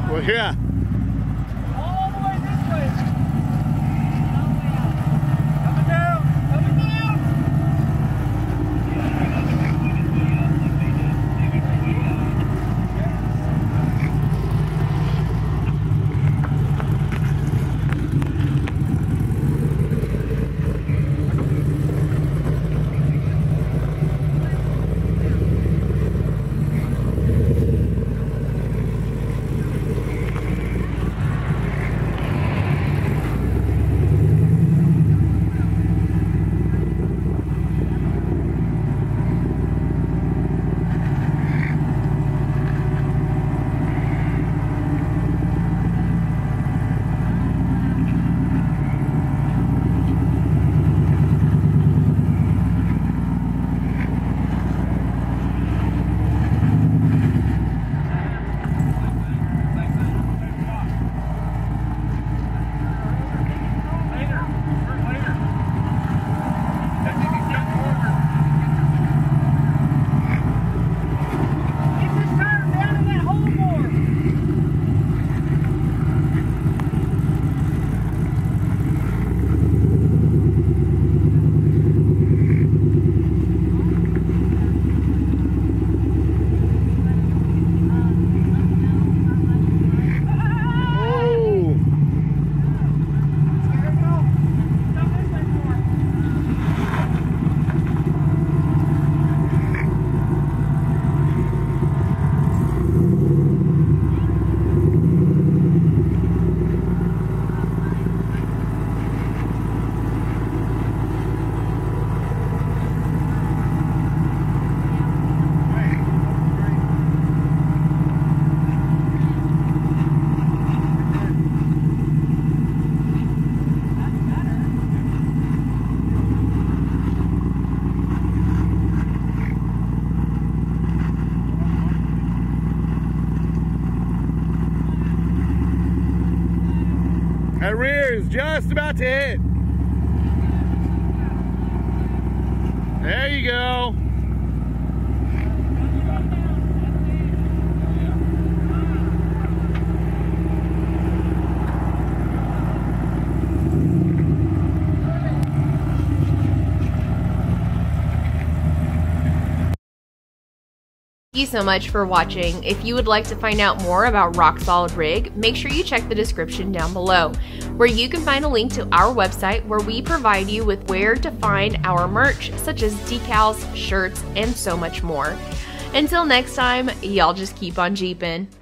Well, yeah. All the way this way. Coming down, coming down. That rear is just about to hit. There you go. Thank you so much for watching. If you would like to find out more about rocksolidrig, make sure you check the description down below, where you can find a link to our website where we provide you with where to find our merch, such as decals, shirts, and so much more. Until next time, y'all just keep on jeeping.